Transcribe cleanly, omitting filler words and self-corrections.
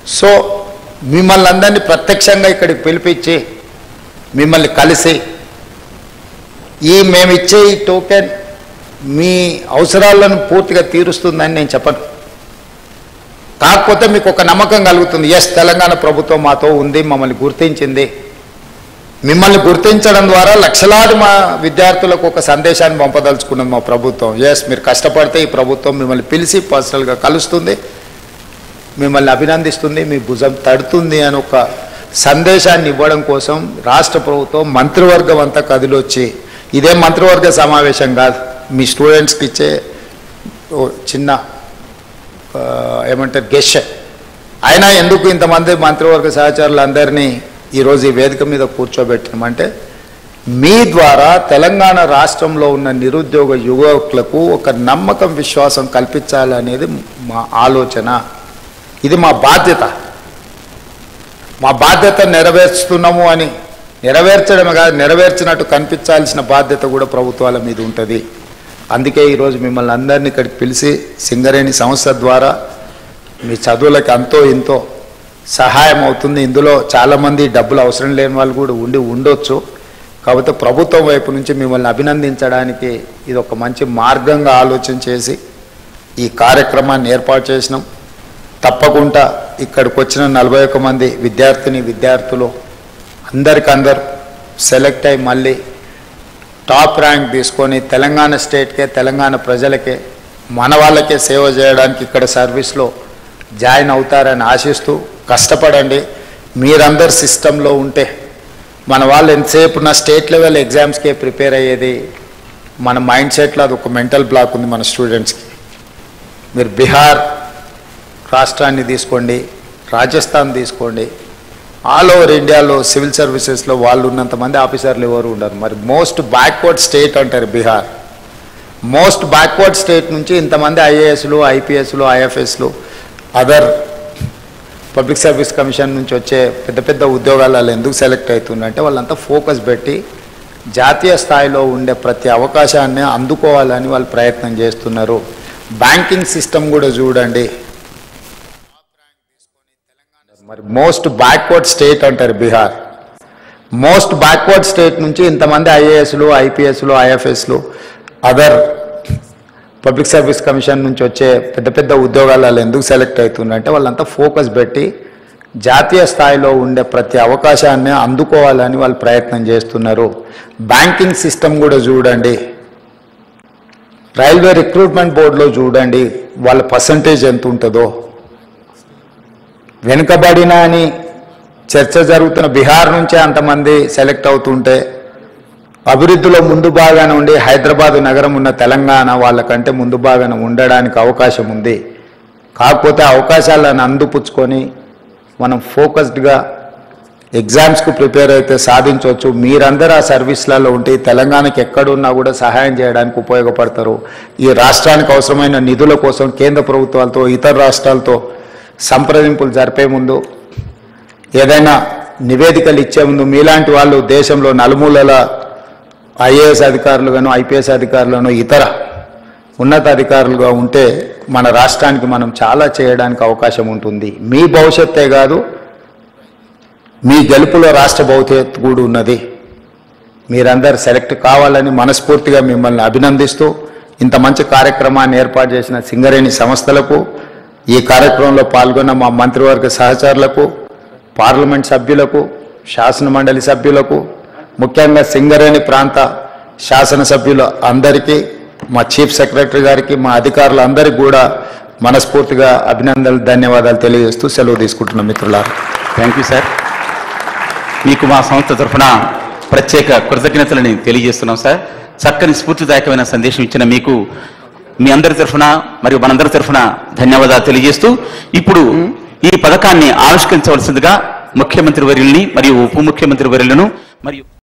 So మిమ్మల్ని అందరినీ ప్రత్యక్షంగా ఇక్కడికి పిలిపించి మిమ్మల్ని కలిసి మేము ఇచ్చే ఈ టోకెన్ మీ అవసరాలను పూర్తిగా తీరుస్తుందని నేను చెప్పను. కాకపోతే మీకు ఒక నమ్మకం కలుగుతుంది, ఎస్ తెలంగాణ ప్రభుత్వం మాతో ఉంది, మమ్మల్ని గుర్తించింది. మిమ్మల్ని గుర్తించడం ద్వారా లక్షలాది మా విద్యార్థులకు ఒక సందేశాన్ని పంపదలుచుకున్నది మా ప్రభుత్వం. ఎస్ మీరు కష్టపడితే ఈ ప్రభుత్వం మిమ్మల్ని పిలిచి పర్సనల్గా కలుస్తుంది, మిమ్మల్ని అభినందిస్తుంది, మీ భుజం తడుతుంది అని ఒక సందేశాన్ని ఇవ్వడం కోసం రాష్ట్ర ప్రభుత్వం మంత్రివర్గం అంతా కదిలొచ్చి, ఇదే మంత్రివర్గ సమావేశం కాదు, మీ స్టూడెంట్స్కి ఇచ్చే చిన్న ఏమంటారు గెస్ట్. అయినా ఎందుకు ఇంతమంది మంత్రివర్గ సహచరులందరినీ ఈరోజు ఈ వేదిక మీద కూర్చోబెట్టినామంటే మీ ద్వారా తెలంగాణ రాష్ట్రంలో ఉన్న నిరుద్యోగ యువకులకు ఒక నమ్మకం విశ్వాసం కల్పించాలనేది మా ఆలోచన. ఇది మా బాధ్యత. మా బాధ్యత నెరవేర్చుతున్నాము అని నెరవేర్చడమే కాదు, నెరవేర్చినట్టు కనిపించాల్సిన బాధ్యత కూడా ప్రభుత్వాల మీద ఉంటుంది. అందుకే ఈరోజు మిమ్మల్ని అందరినీ ఇక్కడికి పిలిచి సింగరేణి సంస్థ ద్వారా మీ చదువులకి అంతో ఇంతో సహాయం అవుతుంది. ఇందులో చాలామంది డబ్బులు అవసరం లేని వాళ్ళు కూడా ఉండొచ్చు. కాకపోతే ప్రభుత్వం వైపు నుంచి మిమ్మల్ని అభినందించడానికి ఇది ఒక మంచి మార్గంగా ఆలోచన చేసి ఈ కార్యక్రమాన్ని ఏర్పాటు చేసినాం. తప్పకుండా ఇక్కడికి వచ్చిన 41 మంది విద్యార్థులు అందరికందరూ సెలెక్ట్ అయ్యి మళ్ళీ టాప్ ర్యాంక్ తీసుకొని తెలంగాణ స్టేట్కే, తెలంగాణ ప్రజలకే, మన వాళ్ళకే సేవ చేయడానికి ఇక్కడ సర్వీస్లో జాయిన్ అవుతారని ఆశిస్తూ కష్టపడండి. మీరందరు సిస్టంలో ఉంటే మన వాళ్ళు ఎంతసేపు నా స్టేట్ లెవెల్ ఎగ్జామ్స్కే ప్రిపేర్ అయ్యేది మన మైండ్ సెట్లో అది ఒక మెంటల్ బ్లాక్ ఉంది మన స్టూడెంట్స్కి. మీరు బీహార్ రాష్ట్రాన్ని తీసుకోండి, రాజస్థాన్ తీసుకోండి, ఆల్ ఓవర్ ఇండియాలో సివిల్ సర్వీసెస్లో వాళ్ళు ఉన్నంతమంది ఆఫీసర్లు ఎవరు ఉండరు. మరి మోస్ట్ బ్యాక్వర్డ్ స్టేట్ అంటారు బీహార్. మోస్ట్ బ్యాక్వర్డ్ స్టేట్ నుంచి ఇంతమంది ఐఏఎస్లు, ఐపీఎస్లు, ఐఎఫ్ఎస్లు, అదర్ పబ్లిక్ సర్వీస్ కమిషన్ నుంచి వచ్చే పెద్ద పెద్ద ఉద్యోగాలలో ఎందుకు సెలెక్ట్ అవుతుందంటే వాళ్ళంతా ఫోకస్ పెట్టి జాతీయ స్థాయిలో ఉండే ప్రతి అవకాశాన్ని అందుకోవాలని వాళ్ళు ప్రయత్నం చేస్తున్నారు. బ్యాంకింగ్ సిస్టమ్ కూడా చూడండి, మరి మోస్ట్ బ్యాక్వర్డ్ స్టేట్ అంటారు బీహార్. మోస్ట్ బ్యాక్వర్డ్ స్టేట్ నుంచి ఇంతమంది ఐఏఎస్లు, ఐపీఎస్లు, ఐఎఫ్ఎస్లు, అదర్ పబ్లిక్ సర్వీస్ కమిషన్ నుంచి వచ్చే పెద్ద పెద్ద ఉద్యోగాలలో ఎందుకు సెలెక్ట్ అవుతుందంటే వాళ్ళంతా ఫోకస్ పెట్టి జాతీయ స్థాయిలో ఉండే ప్రతి అవకాశాన్ని అందుకోవాలని వాళ్ళు ప్రయత్నం చేస్తున్నారు. బ్యాంకింగ్ సిస్టమ్ కూడా చూడండి, రైల్వే రిక్రూట్మెంట్ బోర్డులో చూడండి వాళ్ళ పర్సంటేజ్ ఎంత ఉంటుందో. వెనుకబడిన అని చర్చ జరుగుతున్న బీహార్ నుంచే అంతమంది సెలెక్ట్ అవుతుంటే అభివృద్ధిలో ముందు భాగాన ఉండి హైదరాబాదు నగరం ఉన్న తెలంగాణ వాళ్ళకంటే ముందు భాగాన ఉండడానికి అవకాశం ఉంది. కాకపోతే అవకాశాలను అందిపుచ్చుకొని మనం ఫోకస్డ్గా ఎగ్జామ్స్కు ప్రిపేర్ అయితే సాధించవచ్చు. మీరందరూ ఆ సర్వీస్లలో ఉంటే తెలంగాణకి ఎక్కడున్నా కూడా సహాయం చేయడానికి ఉపయోగపడతారు. ఈ రాష్ట్రానికి అవసరమైన నిధుల కోసం కేంద్ర ప్రభుత్వాలతో, ఇతర రాష్ట్రాలతో సంప్రదింపులు జరిపే ముందు, ఏదైనా నివేదికలు ఇచ్చే ముందు మీలాంటి వాళ్ళు దేశంలో నలుమూలల ఐఏఎస్ అధికారులుగాను, ఐపీఎస్ అధికారులను, ఇతర ఉన్నత అధికారులుగా ఉంటే మన రాష్ట్రానికి మనం చాలా చేయడానికి అవకాశం ఉంటుంది. మీ భవిష్యత్తే కాదు, మీ గెలుపులో రాష్ట్ర భవిష్యత్తు కూడా ఉన్నది. మీరందరూ సెలెక్ట్ కావాలని మనస్ఫూర్తిగా మిమ్మల్ని అభినందిస్తూ ఇంత మంచి కార్యక్రమాన్ని ఏర్పాటు చేసిన సింగరేణి సంస్థలకు, ఈ కార్యక్రమంలో పాల్గొన్న మా మంత్రివర్గ సహచరులకు, పార్లమెంట్ సభ్యులకు, శాసన మండలి సభ్యులకు, ముఖ్యంగా సింగరేణి ప్రాంత శాసనసభ్యులు అందరికీ, మా చీఫ్ సెక్రటరీ గారికి, మా అధికారులందరికీ కూడా మనస్ఫూర్తిగా అభినందనలు, ధన్యవాదాలు తెలియజేస్తూ సెలవు తీసుకుంటున్నాం మిత్రులారా. Thank you sir. మీకు మా సంస్థ తరఫున ప్రత్యేక కృతజ్ఞతలని తెలియజేస్తున్నాం సార్. చక్కని స్ఫూర్తిదాయకమైన సందేశం ఇచ్చిన మీకు మీ అందరి తరఫున మరియు మనందరి తరఫున ధన్యవాదాలు తెలియజేస్తూ ఇప్పుడు ఈ పథకాన్ని ఆవిష్కరించవలసిందిగా ముఖ్యమంత్రి వర్యుల్ని మరియు ఉప ముఖ్యమంత్రి వర్యులను మరియు